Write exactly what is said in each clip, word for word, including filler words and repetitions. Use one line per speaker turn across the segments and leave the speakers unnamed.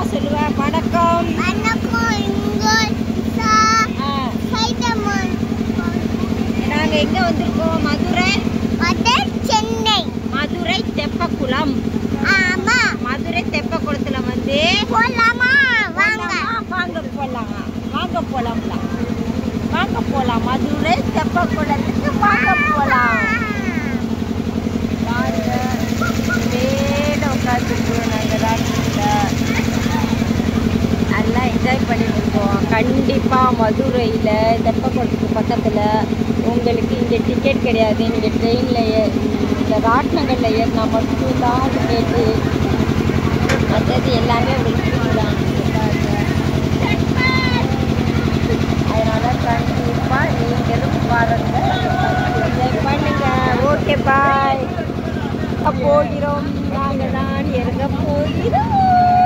சொல்லுவ வணக்கம் நாங்க எங்க வந்திருக்கோம் மதுரை
சென்னை
மதுரை தெப்பக்குளம்
ஆமா
மதுரை தெப்பக்குளத்துல வந்து
போலாமா வாங்க
வாங்க போலாம் வாங்க போலாம்ல வாங்க போலாம் மதுரை தெப்பக்குளத்துக்கு வாங்க போலாம் வாங்க மேல உட்காந்துருக்கோம் நாங்கள் ராட்டில் நல்லா என்ஜாய் பண்ணிட்டு இருக்கோம். கண்டிப்பாக மதுரையில் தெப்பக்குளத்துக்கு பக்கத்தில் உங்களுக்கு இங்கே டிக்கெட் கிடையாது. நீங்கள் ட்ரெயினில் ஏ இந்த ராட்டினங்களில் ஏறினா மட்டும்தான் டிக்கெட்டு. மற்றது எல்லாமே உங்களுக்கு தான். அதனால் கண்டிப்பாக நீங்களும் பாருங்க, என்ஜாய் பண்ணுங்க. Okay bye. போகிறோம், நாங்கள் தான் இறங்க போகிறோம்.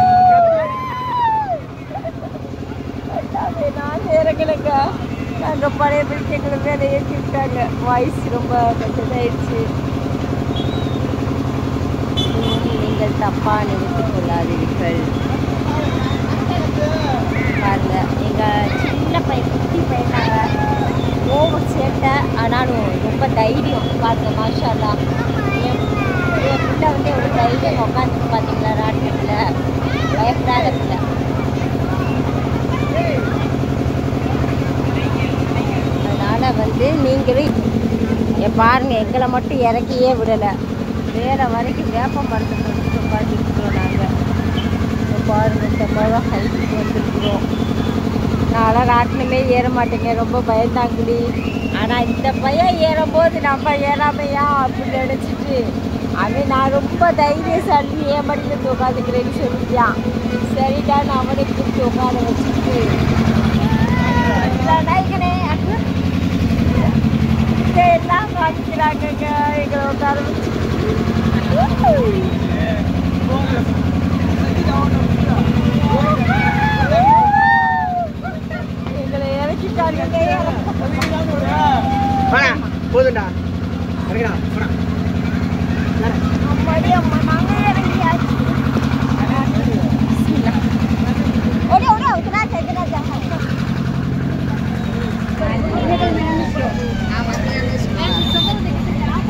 நான் இறங்கலைங்க, நாங்கள் பழைய பிடிச்சங்களை மேலே ஏற்றிட்டாங்க. வாய்ஸ் ரொம்ப கஷ்டமாயிடுச்சு. நீங்கள் தப்பாக நினைத்துக் கொள்ளாதீர்கள். பாருங்க, எங்கள் சின்ன பையன் குட்டி பையனாங்க ஓவர் சேட்டை, ஆனாலும் ரொம்ப தைரியம். பாருங்க, மாஷா அல்லாஹ். என் என் பிள்ளை வந்து எவ்வளோ தைரியம் உட்காந்துட்டு பார்த்தீங்களா ராட்டினத்தில், பயப்படாத பிள்ளை. அதனால் வந்து நீங்களும் பாருங்க, எங்களை மட்டும் இறக்கியே விடலை. வேறு வரைக்கும் வேப்ப மரத்தை கொடுத்துட்டு உட்காந்துருக்குறோம். நாங்கள் பாருங்கள், செம்மாவாக ஹைட்டுக்கு வந்துருக்குறோம். நான்லாம் ராட்டினமே ஏற மாட்டேங்க, ரொம்ப பயந்தாங்குடி. ஆனால் இந்த பையன் ஏறும்போது நம்ம ஏறாமையா அப்படின்னு நினச்சிட்டு அவன் நான் ரொம்ப தைரியசாலி ஏன் மடியில் உட்காந்துக்கிறேன்னு சொல்லிட்டான். சரிடா, நான் அவனை கூப்பிட்டு உட்கார வச்சுட்டு நாய்கனே எல்லாம் காமிக்கிறாங்க. எங்களை உட்கார வச்சு